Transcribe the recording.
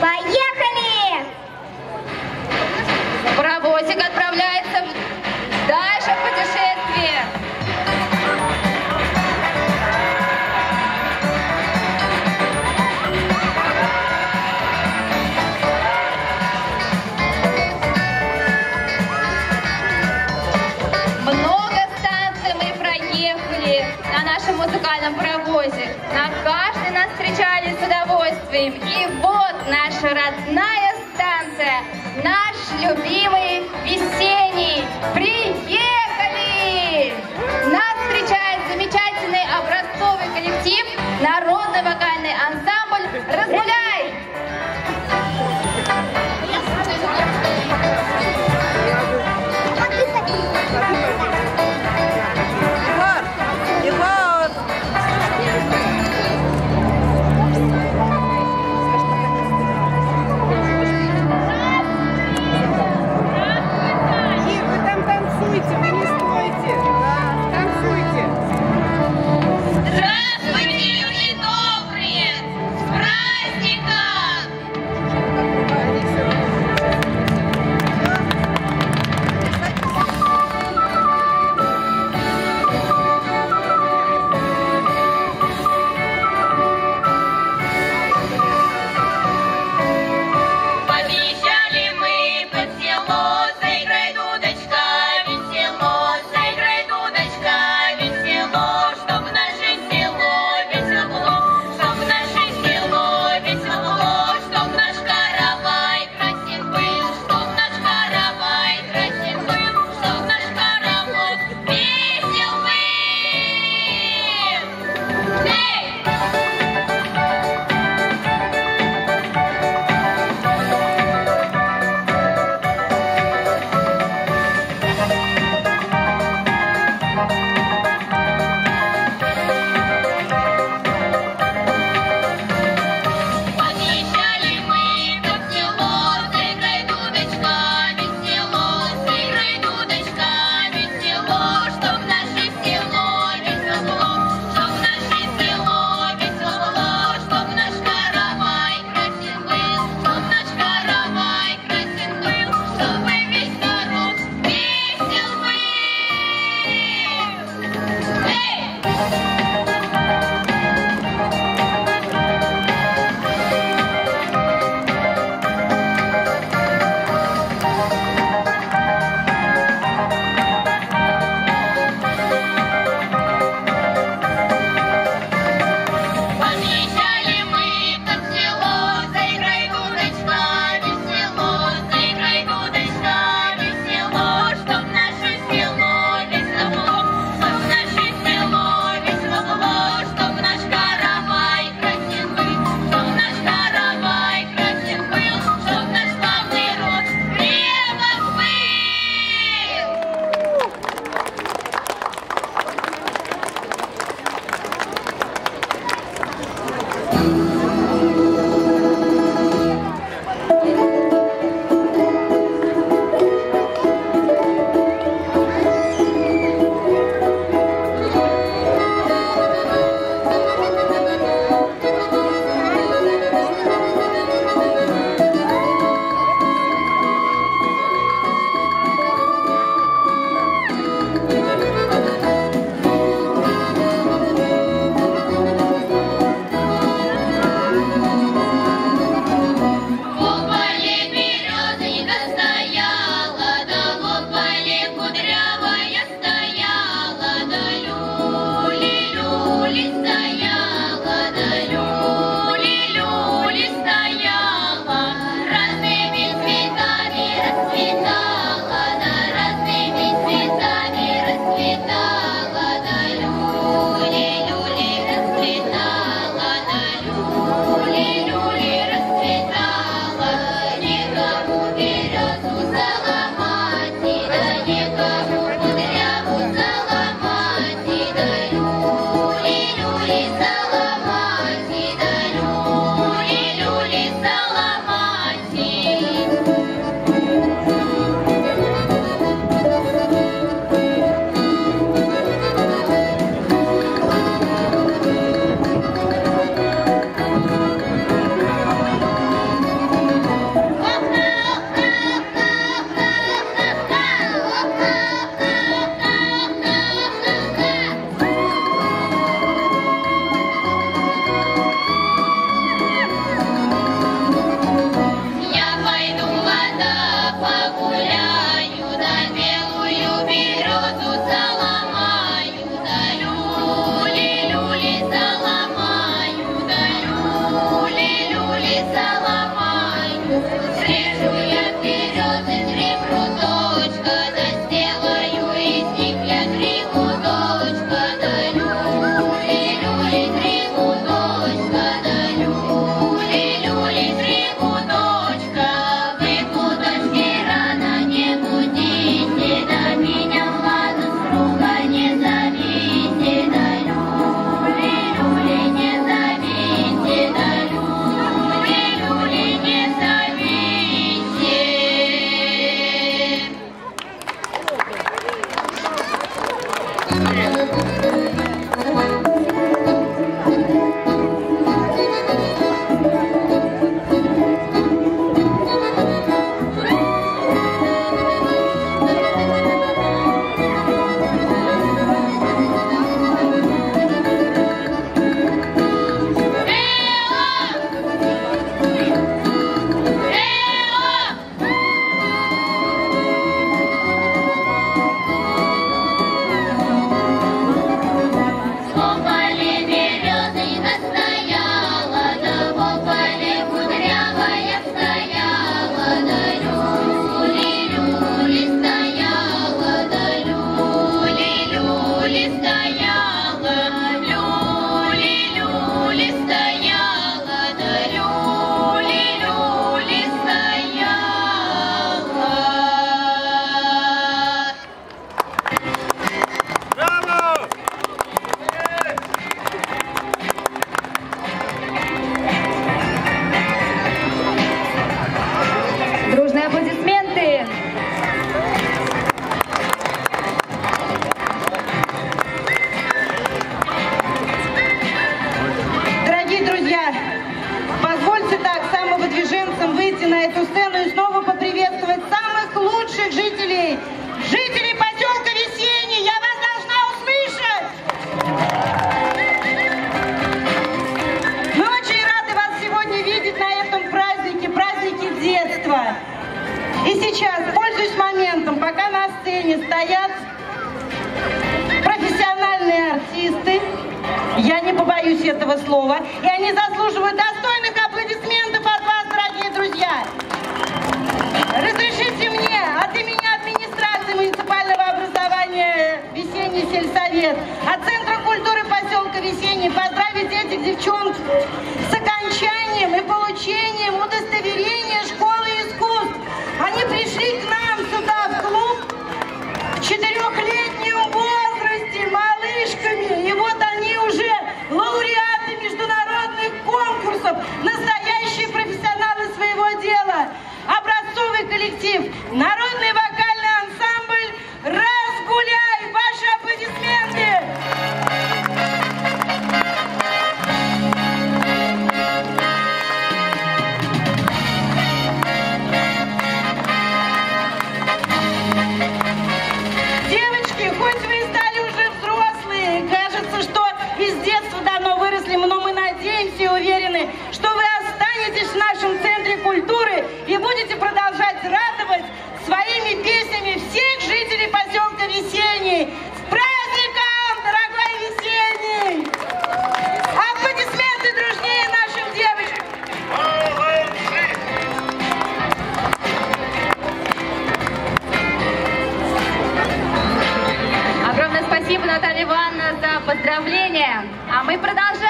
Поехали! Паровозик отправляется дальше в путешествие. Много станций мы проехали на нашем музыкальном паровозе. На каждой нас встречали с удовольствием. И вот наша родная станция, наш любимый Весенний. Приехали! Нас встречает замечательный образцовый коллектив, народный вокальный ансамбль «Разгуляй». выйти на эту сцену и снова поприветствовать самых лучших жителей поселка Весенний. Я вас должна услышать! Мы очень рады вас сегодня видеть на этом празднике детства. И сейчас, пользуясь моментом, пока на сцене стоят профессиональные артисты, я не побоюсь этого слова, и они заслуживают достойных аплодисментов от вас, дорогие друзья. Разрешите мне от имени администрации муниципального образования Весенний сельсовет, от Центра культуры поселка Весенний поздравить этих девчонок с окончанием и получением удостоверения школы искусств. Они пришли к нам сюда в клуб в 4-летнем возрасте, малышками, и вот они уже лауреаты международных конкурсов, настоящие профессионалы своего дела. Образцовый коллектив, народный вокальный ансамбль «Разгуляй». Ваши аплодисменты! Девочки, хоть вы и стали уже взрослые, кажется, что из детства давно выросли, но мы надеемся и уверены, что вы останетесь в нашем центре культуры и будете продолжать радовать своими песнями всех жителей поселка Весенний. С праздником, дорогой Весенний! Аплодисменты дружнее нашим девочкам! Огромное спасибо, Наталья Ивановна, за поздравления. А мы продолжаем.